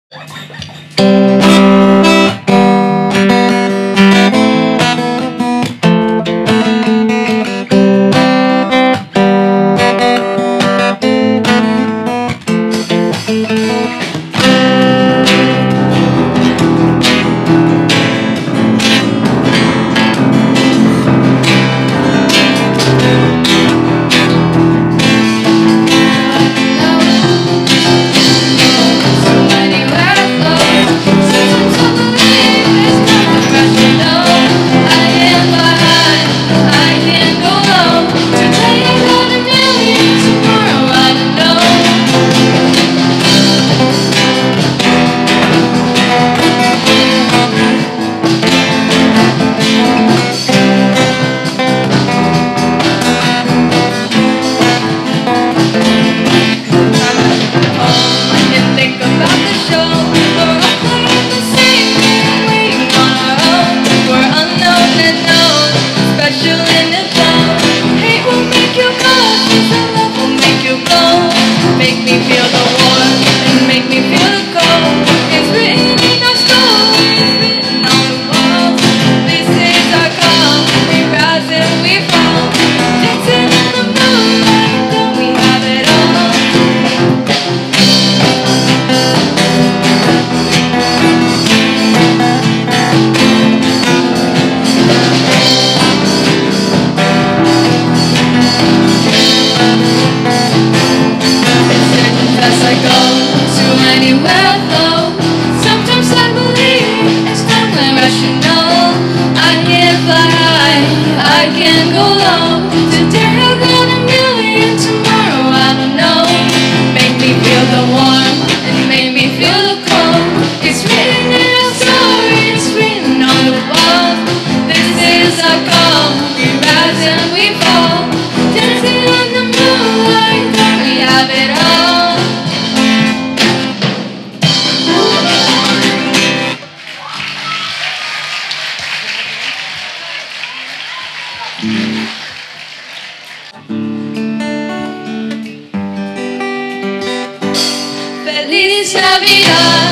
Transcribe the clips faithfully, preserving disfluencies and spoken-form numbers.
Feliz Navidad,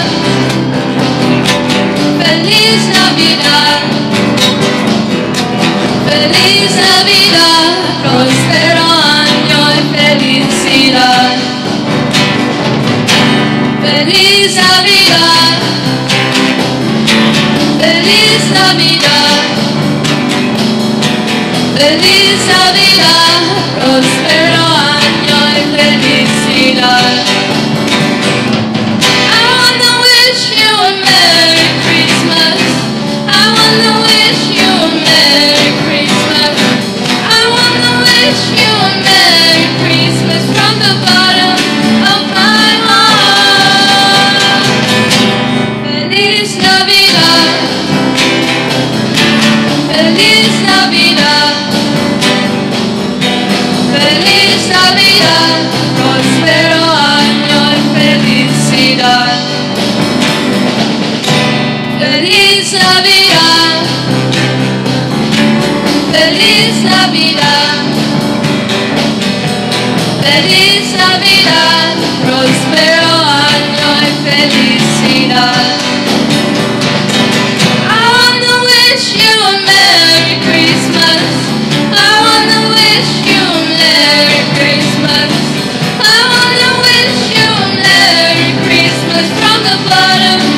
Feliz Navidad, Feliz Navidad, próspero año y felicidad. Feliz Navidad, Feliz Navidad, Feliz Navidad, próspero año y felicidad. Feliz Navidad, Feliz Navidad, Feliz Navidad, próspero año y felicidad. I wanna wish you a Merry Christmas. I wanna wish you a Merry Christmas. I wanna wish you a Merry Christmas from the bottom